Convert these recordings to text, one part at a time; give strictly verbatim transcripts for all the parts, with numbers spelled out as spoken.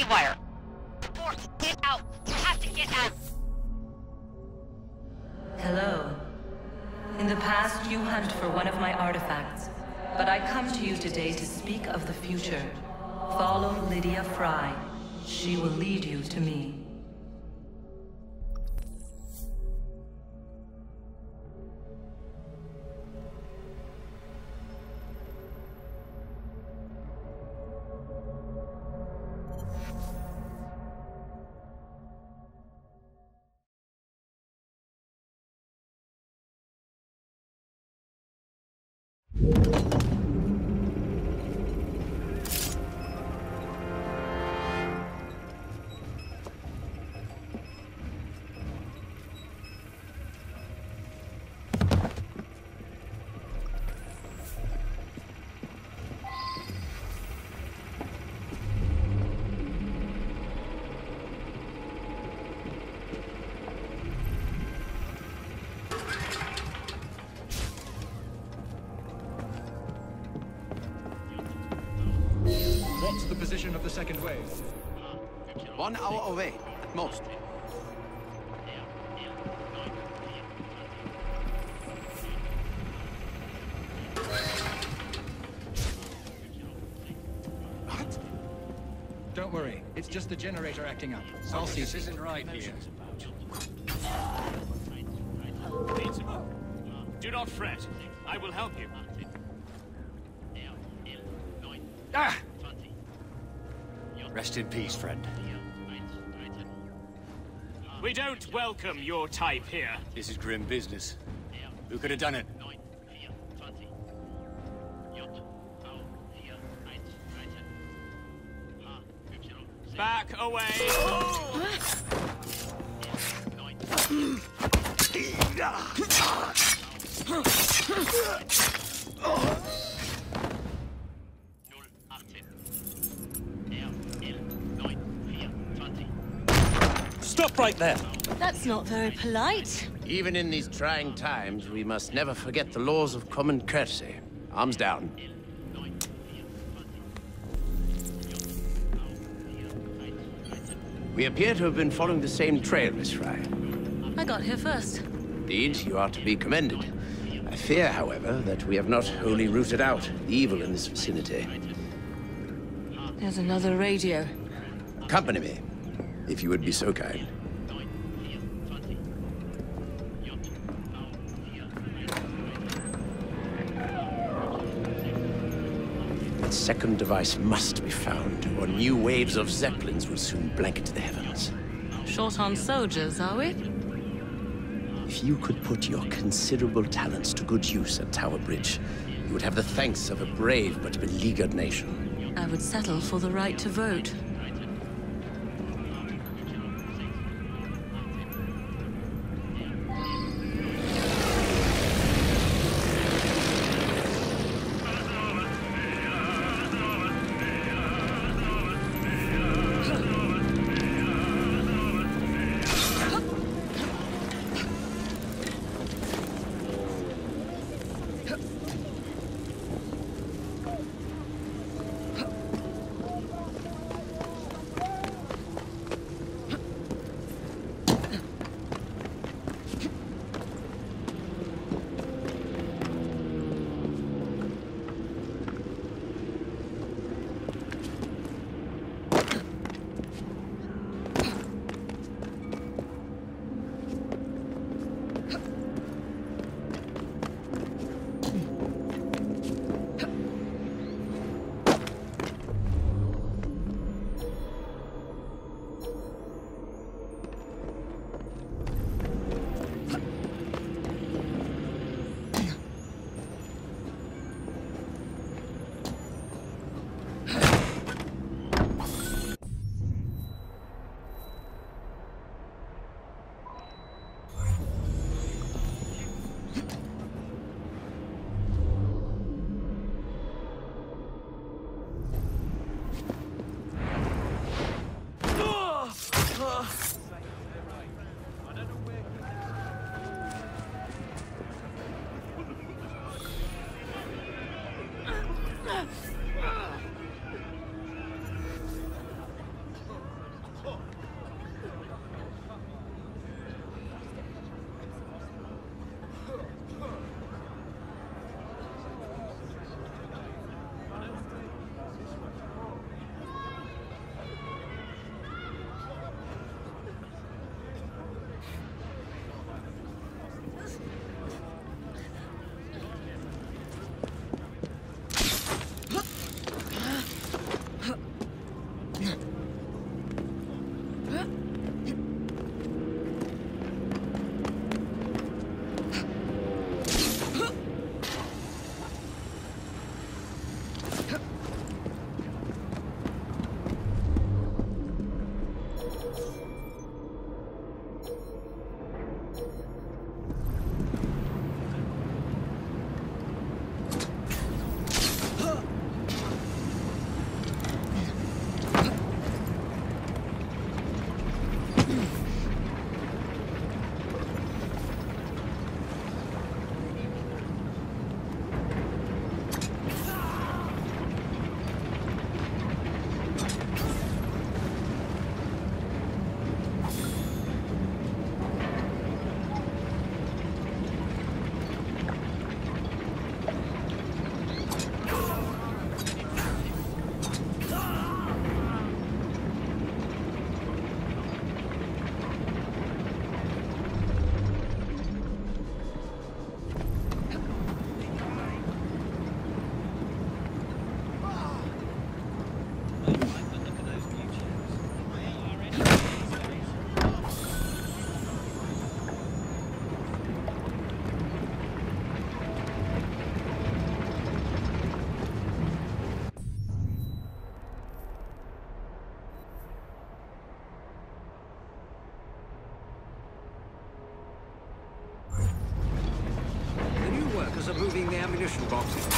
haywire. Force, get out. You have to get out. Hello. In the past, you hunt for one of my artifacts, but I come to you today to speak of the future. Follow Lydia Frye. She will lead you to me. What's the position of the second wave? One hour away, at most. What? Don't worry, it's just the generator acting up. I'll see. This isn't right here. Do not fret. I will help you. Ah! Rest in peace, friend. We don't welcome your type here. This is grim business. Who could have done it? Back away! Stop right there! That's not very polite. Even in these trying times, we must never forget the laws of common courtesy. Arms down. We appear to have been following the same trail, Miss Frye. I got here first. Indeed, you are to be commended. I fear, however, that we have not wholly rooted out the evil in this vicinity. There's another radio. Accompany me, if you would be so kind. The second device must be found, or new waves of Zeppelins will soon blanket the heavens. Short on soldiers, are we? If you could put your considerable talents to good use at Tower Bridge, you would have the thanks of a brave but beleaguered nation. I would settle for the right to vote.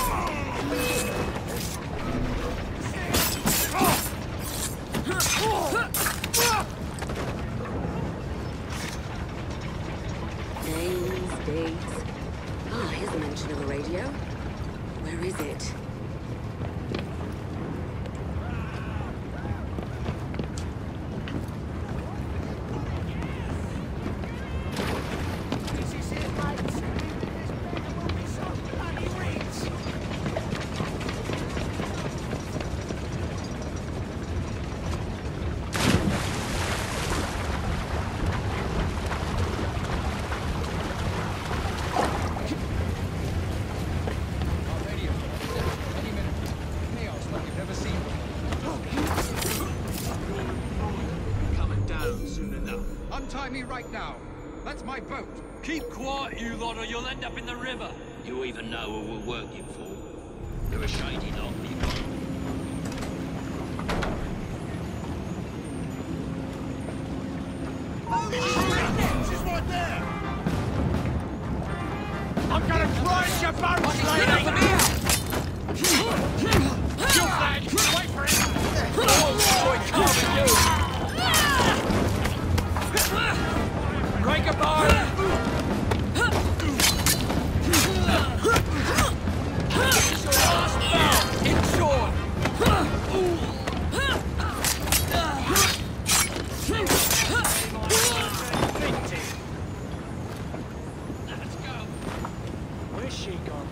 Names, dates. Ah, here's a mention of a radio. Where is it? Untie me right now. That's my boat. Keep quiet, you lot, or you'll end up in the river. You even know who we're working for? You're a shady lot, you got it. She's right there! I'm gonna grind your bones, lady! You flag! Wait for him! Oh, boy, can't you! Break a bar! It's your last bout! Inshore! Let's go! Where's she gone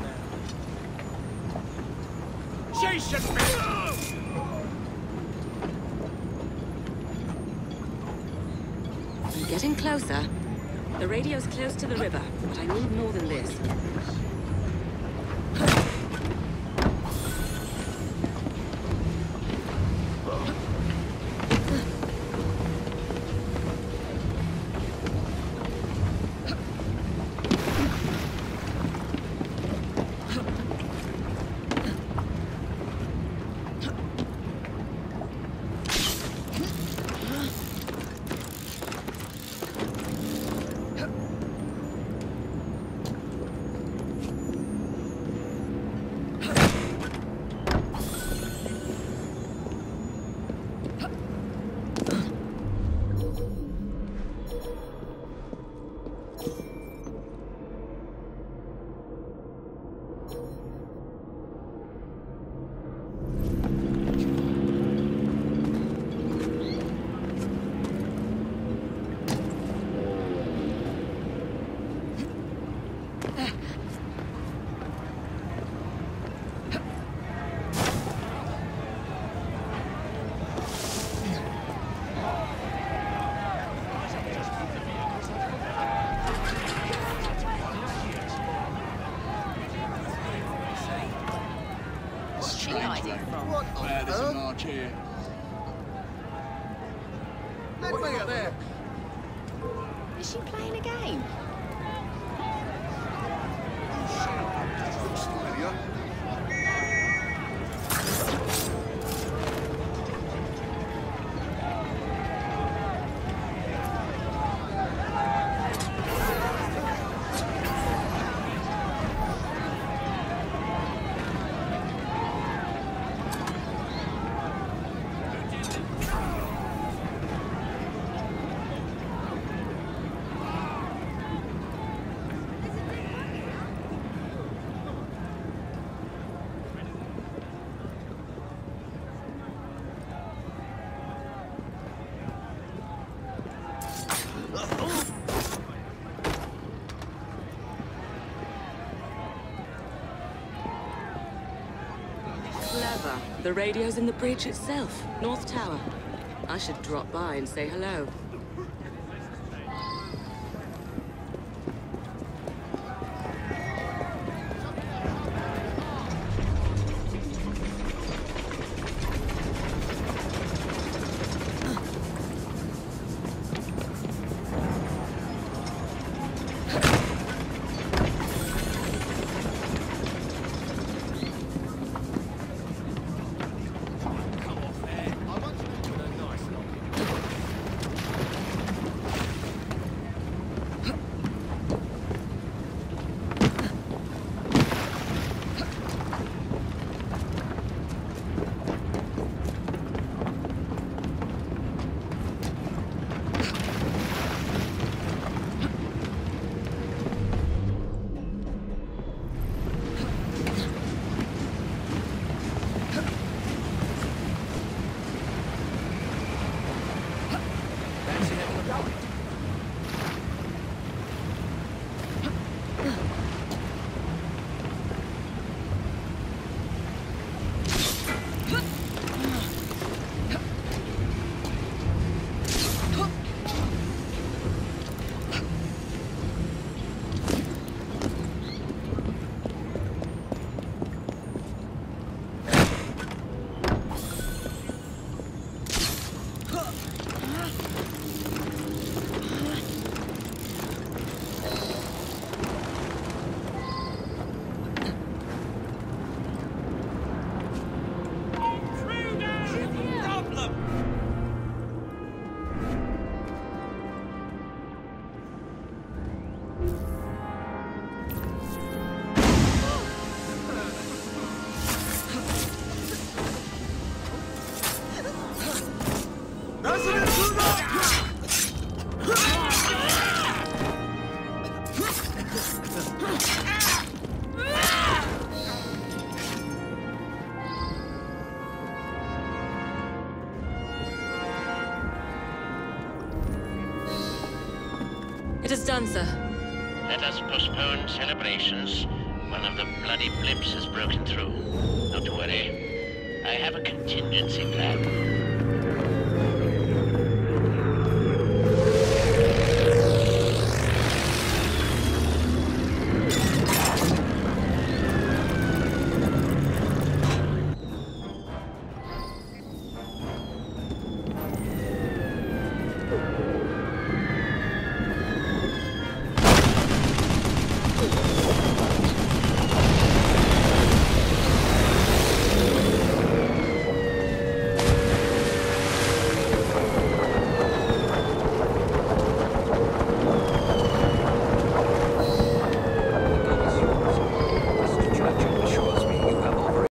now? She should be! I'm getting closer. The radio's close to the river, but I need more than this. Where there's a march here. Let me at there. Is she playing a game? Looks familiar. Clever. The radio's in the bridge itself, North Tower. I should drop by and say hello. It is done, sir. Let us postpone celebrations. One of the bloody blips has broken through. Not to worry. I have a contingency plan.